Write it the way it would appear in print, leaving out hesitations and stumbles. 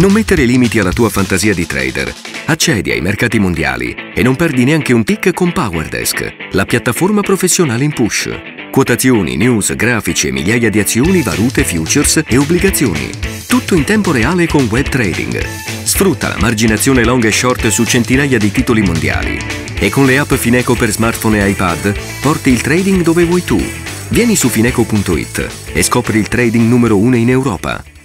Non mettere limiti alla tua fantasia di trader. Accedi ai mercati mondiali e non perdi neanche un tick con PowerDesk, la piattaforma professionale in push. Quotazioni, news, grafici e migliaia di azioni, valute, futures e obbligazioni. Tutto in tempo reale con web trading. Sfrutta la marginazione long e short su centinaia di titoli mondiali. E con le app Fineco per smartphone e iPad porti il trading dove vuoi tu. Vieni su fineco.it e scopri il trading numero 1 in Europa.